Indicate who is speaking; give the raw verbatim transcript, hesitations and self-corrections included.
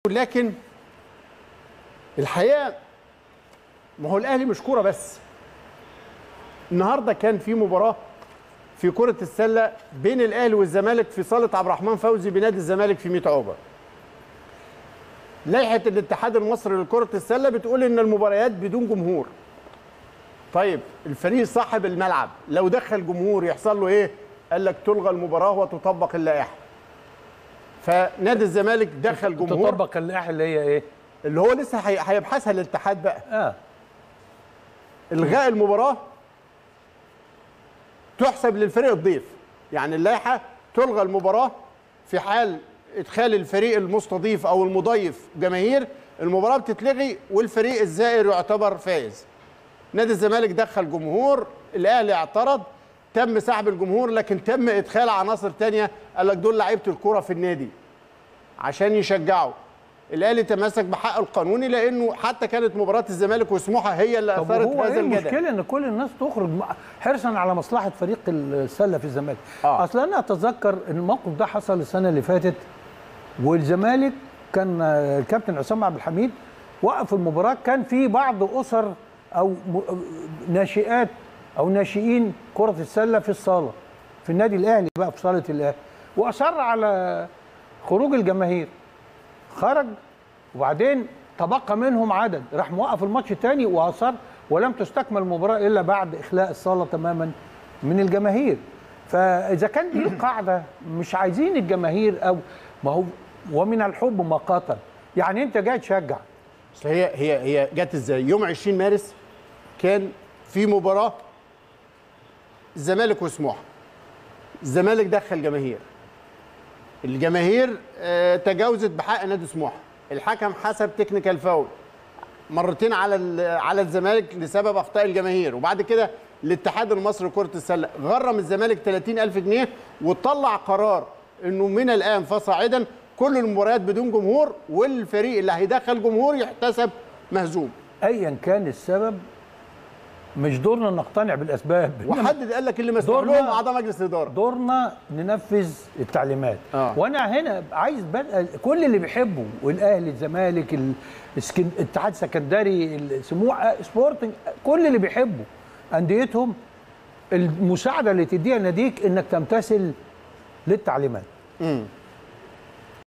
Speaker 1: لكن الحقيقه ما هو الاهلي مش كوره بس. النهارده كان في مباراه في كره السله بين الاهلي والزمالك في صاله عبد الرحمن فوزي بنادي الزمالك في ميت عقبه. لائحه الاتحاد المصري لكره السله بتقول ان المباريات بدون جمهور. طيب الفريق صاحب الملعب لو دخل جمهور يحصل له ايه؟ قال لك تلغى المباراه وتطبق اللائحه. فنادي الزمالك دخل جمهور.
Speaker 2: تطبق اللائحه اللي هي ايه؟
Speaker 1: اللي هو لسه هيبحثها الاتحاد بقى.
Speaker 2: اه
Speaker 1: الغاء المباراه تحسب للفريق الضيف. يعني اللائحه تلغى المباراه في حال ادخال الفريق المستضيف او المضيف جماهير، المباراه بتتلغي والفريق الزائر يعتبر فائز. نادي الزمالك دخل جمهور، الاهلي اعترض، تم سحب الجمهور، لكن تم ادخال عناصر ثانيه. قال لك دول لعيبه الكوره في النادي عشان يشجعوا. الاهلي تمسك بحقه القانوني لانه حتى كانت مباراه الزمالك وسموحه هي اللي اثارت هذا الجدل.
Speaker 2: هو ايه المشكله ان كل الناس تخرج حرصا على مصلحه فريق السله في الزمالك؟ آه. اصلا انا اتذكر ان الموقف ده حصل السنه اللي فاتت، والزمالك كان الكابتن عصام عبد الحميد وقف المباراه، كان في بعض اسر او ناشئات او ناشئين كره السله في الصاله في النادي الاهلي بقى في صاله الاهلي، واصر على خروج الجماهير. خرج وبعدين تبقى منهم عدد، راح موقف الماتش تاني واصر، ولم تستكمل المباراه الا بعد اخلاء الصاله تماما من الجماهير. فاذا كان دي القاعده مش عايزين الجماهير، او ما هو ومن الحب ما قاتل، يعني انت جاي تشجع.
Speaker 1: هي هي هي جت ازاي؟ يوم عشرين مارس كان في مباراه الزمالك وسموحه. الزمالك دخل جماهير. الجماهير آه تجاوزت بحق نادي سموحه. الحكم حسب تكنيكال فاول مرتين على على الزمالك لسبب اخطاء الجماهير، وبعد كده الاتحاد المصري لكره السله غرم الزمالك ثلاثين ألف جنيه وطلع قرار انه من الان فصاعدا كل المباريات بدون جمهور، والفريق اللي هيدخل جمهور يحتسب مهزوم.
Speaker 2: ايا كان السبب مش دورنا نقتنع بالاسباب،
Speaker 1: وحدد قال لك اللي مسموح لهم اعضاء مجلس الاداره،
Speaker 2: دورنا ننفذ التعليمات.
Speaker 1: آه.
Speaker 2: وانا هنا عايز بدأ كل اللي بيحبوا الاهلي الزمالك الاتحاد السكندري سموحه سبورتنج، كل اللي بيحبوا انديتهم المساعده اللي تديها ناديك انك تمتثل للتعليمات.
Speaker 1: امم